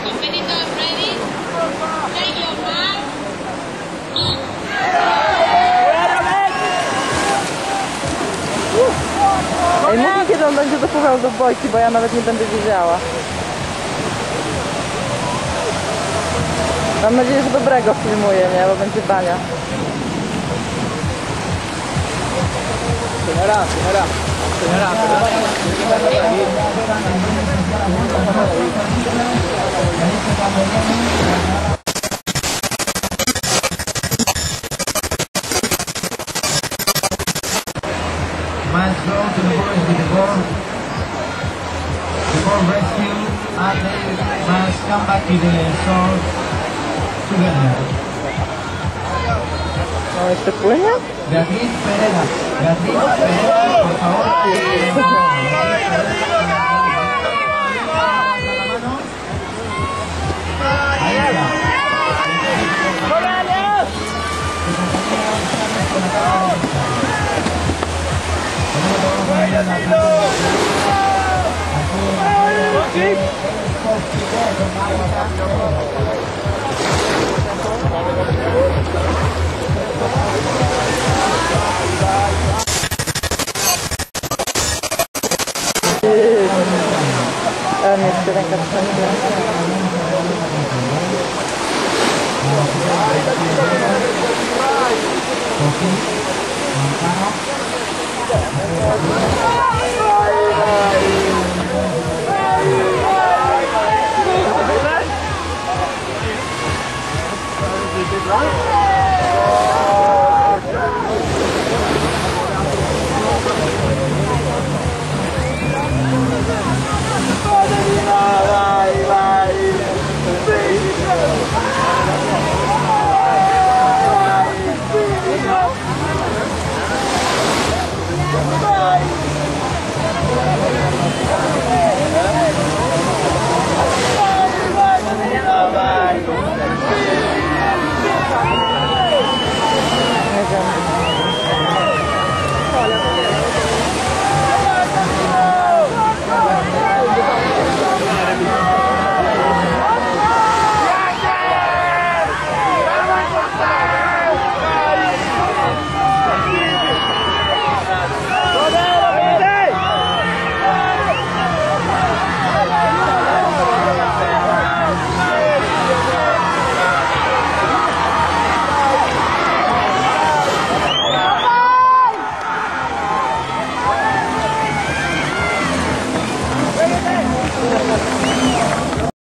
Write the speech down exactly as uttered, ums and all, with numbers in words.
Competitors ready? Take your mark. Ej, mówi kiedy on będzie dopływał do bojki, bo ja nawet nie będę wiedziała. Mam nadzieję, że dobrego filmuje, nie? Bo będzie bania. Señora, señora, señora, must go to the boys with the ball, the ball rescue, and they must come back to the shore together. No, jeszcze płynie? Beatriz Pereda, Beatriz Pereda, por favor. Ahí está. A mnie jeszcze ręka wstępna. Montano.